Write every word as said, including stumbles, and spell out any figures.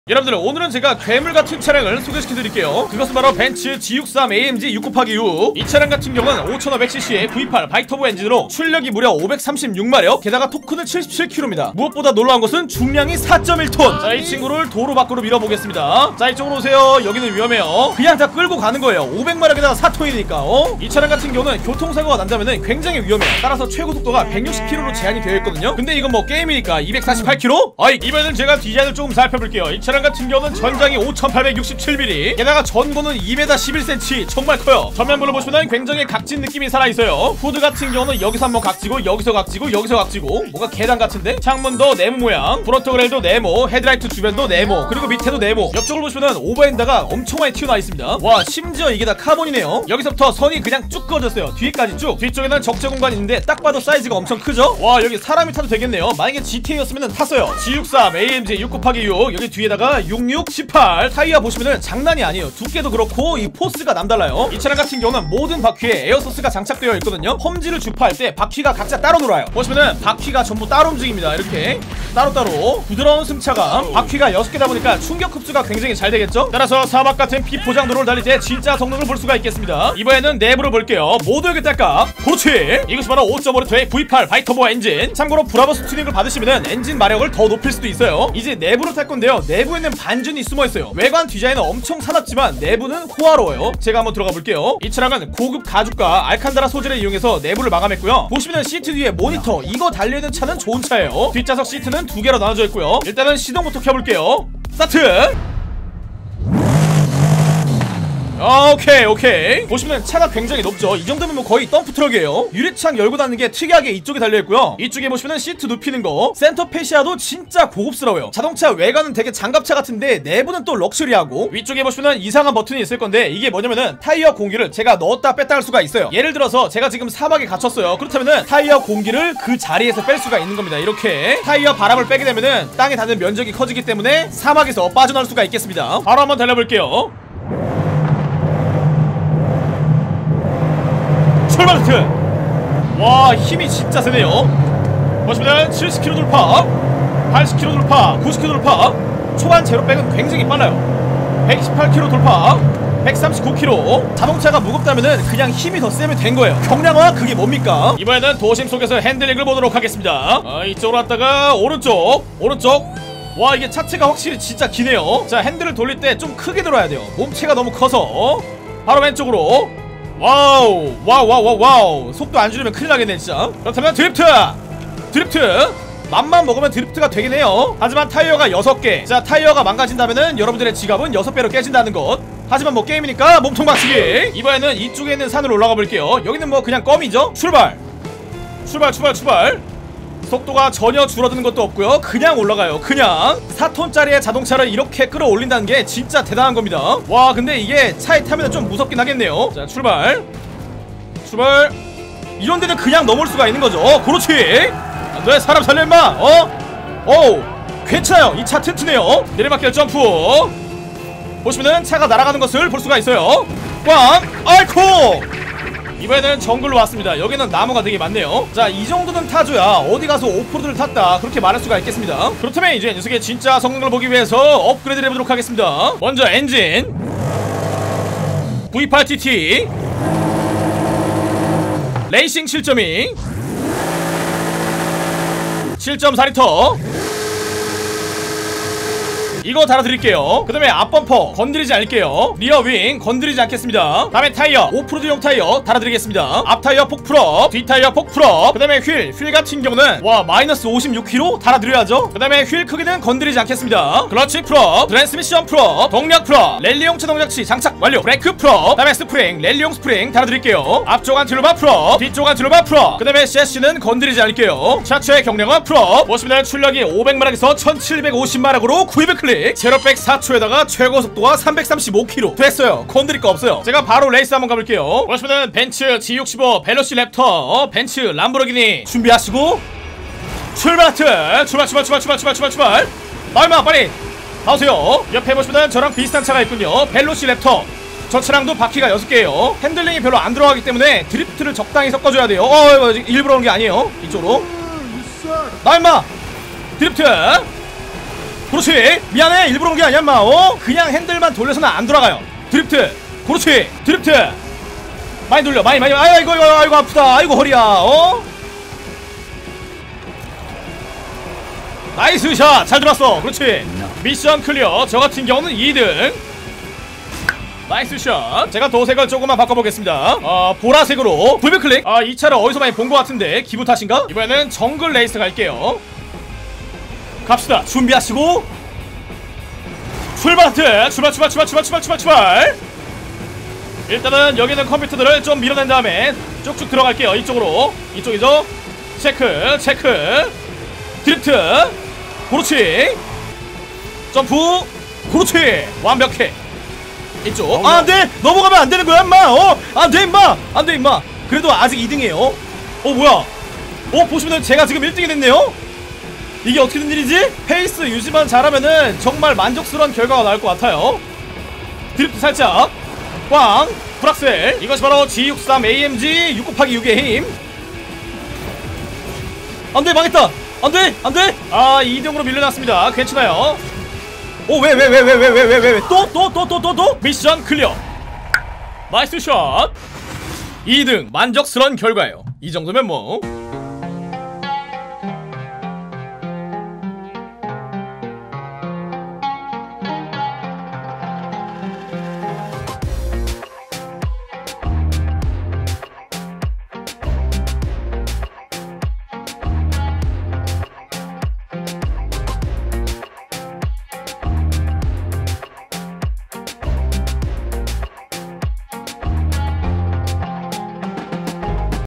여러분들 오늘은 제가 괴물같은 차량을 소개시켜드릴게요. 그것은 바로 벤츠 지 육십삼 에이엠지 육 곱하기 육. 이 차량 같은 경우는 오천오백 씨씨의 브이 팔 바이터보 엔진으로 출력이 무려 오백삼십육 마력, 게다가 토크는 칠십칠 킬로미터입니다 무엇보다 놀라운 것은 중량이 사 점 일 톤. 자, 이 친구를 도로 밖으로 밀어보겠습니다. 자, 이쪽으로 오세요. 여기는 위험해요. 그냥 다 끌고 가는 거예요. 오백 마력에다가 사 톤이니까 어? 이 차량 같은 경우는 교통사고가 난다면 굉장히 위험해요. 따라서 최고 속도가 백육십 킬로미터로 제한이 되어 있거든요. 근데 이건 뭐 게임이니까 이백사십팔 킬로미터? 아이, 이번에는 제가 디자인을 조금 살펴볼게요. 이 차량 같은 경우는 전장이 오천팔백육십칠 밀리미터, 게다가 전고는 이 미터 십일 센티미터, 정말 커요. 전면부를 보시면 굉장히 각진 느낌이 살아있어요. 후드 같은 경우는 여기서 한번 각지고 여기서 각지고 여기서 각지고 뭔가 계단 같은데? 창문도 네모 모양, 프론트 그릴도 네모, 헤드라이트 주변도 네모, 그리고 밑에도 네모. 옆쪽을 보시면 오버핸드가 엄청 많이 튀어나와 있습니다. 와, 심지어 이게 다 카본이네요. 여기서부터 선이 그냥 쭉 그어졌어요. 뒤에까지 쭉. 뒤쪽에는 적재 공간이 있는데 딱 봐도 사이즈가 엄청 크죠? 와, 여기 사람이 타도 되겠네요. 만약에 지티에이였으면 탔어요. 지 육십삼 에이엠지 육 곱하기 육. 여기 뒤에다가 육십육, 십팔 타이어 보시면은 장난이 아니에요. 두께도 그렇고 이 포스가 남달라요. 이 차량 같은 경우는 모든 바퀴에 에어소스가 장착되어 있거든요. 험지를 주파할 때 바퀴가 각자 따로 놀아요. 보시면은 바퀴가 전부 따로 움직입니다. 이렇게 따로따로 부드러운 승차감. 바퀴가 여섯 개다 보니까 충격 흡수가 굉장히 잘 되겠죠? 따라서 사막 같은 비포장 도로를 달릴 때 진짜 성능을 볼 수가 있겠습니다. 이번에는 내부를 볼게요. 모두에게 딸깍. 그렇지. 이것이 바로 오 점 오 리터의 브이 팔 바이터보 엔진. 참고로 브라보스 튜닝을 받으시면은 엔진 마력을 더 높일 수도 있어요. 이제 내부를 탈 건데요. 내부에는 반전이 숨어있어요. 외관 디자인은 엄청 사납지만 내부는 호화로워요. 제가 한번 들어가 볼게요. 이 차량은 고급 가죽과 알칸다라 소재를 이용해서 내부를 마감했고요. 보시면 시트 뒤에 모니터, 이거 달려있는 차는 좋은 차예요. 뒷좌석 시트는 두 개로 나눠져 있고요. 일단은 시동부터 켜볼게요. 스타트! 오케이 오케이. 보시면 차가 굉장히 높죠. 이 정도면 뭐 거의 덤프트럭이에요. 유리창 열고 닫는 게 특이하게 이쪽에 달려있고요. 이쪽에 보시면 시트 눕히는 거, 센터 페시아도 진짜 고급스러워요. 자동차 외관은 되게 장갑차 같은데 내부는 또 럭셔리하고, 위쪽에 보시면 이상한 버튼이 있을 건데 이게 뭐냐면은 타이어 공기를 제가 넣었다 뺐다 할 수가 있어요. 예를 들어서 제가 지금 사막에 갇혔어요. 그렇다면은 타이어 공기를 그 자리에서 뺄 수가 있는 겁니다. 이렇게 타이어 바람을 빼게 되면은 땅에 닿는 면적이 커지기 때문에 사막에서 빠져나올 수가 있겠습니다. 바로 한번 달려볼게요. 출발 스트! 와, 힘이 진짜 세네요. 보시면 칠십 킬로미터 돌파, 팔십 킬로미터 돌파, 구십 킬로미터 돌파. 초반 제로백은 굉장히 빨라요. 백이십팔 킬로미터 돌파, 백삼십구 킬로미터. 자동차가 무겁다면은 그냥 힘이 더 세면 된 거예요. 경량화 그게 뭡니까? 이번에는 도심 속에서 핸들링을 보도록 하겠습니다. 아, 이쪽으로 왔다가 오른쪽, 오른쪽. 와, 이게 차체가 확실히 진짜 기네요. 자, 핸들을 돌릴 때 좀 크게 들어야 돼요. 몸체가 너무 커서. 바로 왼쪽으로. 와우 와우 와우 와우 와우. 속도 안 줄이면 큰일 나겠네 진짜. 그렇다면 드리프트! 드리프트! 맘만 먹으면 드리프트가 되긴 해요. 하지만 타이어가 여섯 개. 자, 타이어가 망가진다면은 여러분들의 지갑은 여섯 배로 깨진다는 것. 하지만 뭐 게임이니까 몸통 박치기. 이번에는 이쪽에 있는 산으로 올라가 볼게요. 여기는 뭐 그냥 껌이죠? 출발! 출발 출발 출발. 속도가 전혀 줄어드는 것도 없고요. 그냥 올라가요. 그냥 사 톤짜리의 자동차를 이렇게 끌어올린다는 게 진짜 대단한 겁니다. 와, 근데 이게 차에 타면 좀 무섭긴 하겠네요. 자, 출발 출발. 이런 데는 그냥 넘을 수가 있는 거죠. 어, 그렇지. 안돼, 사람 살려 임마. 어? 어우, 괜찮아요. 이 차 튼튼해요. 내리막길 점프. 보시면은 차가 날아가는 것을 볼 수가 있어요. 꽝! 아이코! 이번에는 정글로 왔습니다. 여기는 나무가 되게 많네요. 자, 이 정도는 타줘야 어디 가서 오프로드를 탔다 그렇게 말할 수가 있겠습니다. 그렇다면 이제 녀석의 진짜 성능을 보기 위해서 업그레이드를 해보도록 하겠습니다. 먼저 엔진 브이 팔 티티 레이싱 칠 점 이, 칠 점 사 리터 이거 달아드릴게요. 그 다음에 앞범퍼 건드리지 않을게요. 리어윙 건드리지 않겠습니다. 다음에 타이어 오프로드용 타이어 달아드리겠습니다. 앞타이어 폭풀업, 뒷타이어 폭풀업. 그 다음에 휠, 휠 같은 경우는 와 마이너스 오십육 킬로미터 달아드려야죠. 그 다음에 휠 크기는 건드리지 않겠습니다. 클러치 풀업, 트랜스미션 풀업, 동력 풀업, 랠리용 차동력치 장착 완료. 브레이크 풀업, 그 다음에 스프링, 랠리용 스프링 달아드릴게요. 앞쪽 안티로바 풀업, 뒤쪽 안티로바 풀업. 그 다음에 셰시는 건드리지 않을게요. 차체의 경량화 풀업. 보시면 출력이 오백 마력에서 천칠백오십 마력으로 구이백 클릭. 제로백 사 초에다가 최고 속도가 삼백삼십오 킬로미터 됐어요. 건드릴 거 없어요. 제가 바로 레이스 한번 가볼게요. 보시면은 벤츠 지 육십오 벨로시 랩터, 벤츠 람보르기니 준비하시고 출발! 출발 출발 출발 출발 출발 출발 출발. 나이마 빨리 나오세요. 옆에 보시면은 저랑 비슷한 차가 있군요. 벨로시 랩터. 저 차량도 바퀴가 여섯 개예요 핸들링이 별로 안 들어가기 때문에 드리프트를 적당히 섞어줘야 돼요. 어, 일부러 오는 게 아니에요. 이쪽으로 나이마 드리프트 그렇지. 미안해, 일부러 온 게 아니야 인마. 어? 그냥 핸들만 돌려서는 안 돌아가요. 드리프트. 그렇지. 드리프트. 많이 돌려, 많이 많이. 아이고 아이고 아이고 아프다. 아이고 허리야. 어? 나이스 샷. 잘 들어왔어. 그렇지. 미션 클리어. 저 같은 경우는 이 등. 나이스 샷. 제가 도색을 조금만 바꿔보겠습니다. 어, 보라색으로 불빛클릭. 아, 이 차를 어디서 많이 본 것 같은데 기분 탓인가? 이번에는 정글 레이스 갈게요. 갑시다. 준비하시고 출발 하트. 출발 출발 출발 출발 출발 출발 출발. 일단은 여기 있는 컴퓨터들을 좀 밀어낸 다음에 쭉쭉 들어갈게요. 이쪽으로. 이쪽이죠. 체크 체크. 드리프트. 그렇지. 점프. 그렇지. 완벽해. 이쪽. 아, 안돼. 넘어가면 안되는 거야 인마. 어? 안돼 인마. 안돼 인마. 그래도 아직 이 등이에요. 어 뭐야. 어 보시면은 제가 지금 일 등이 됐네요. 이게 어떻게 된 일이지? 페이스 유지만 잘하면은 정말 만족스러운 결과가 나올 것 같아요. 드리프트 살짝 꽝. 풀악셀. 이것이 바로 지 육십삼 에이엠지 육 곱하기 육의 힘. 안돼. 망했다. 안돼 안돼. 아, 이 등으로 밀려났습니다. 괜찮아요. 오, 왜 왜 왜 왜 왜 왜 왜 왜 또 또 또 또 또 또 미션 클리어. 나이스 샷. 이 등 만족스러운 결과예요. 이 정도면 뭐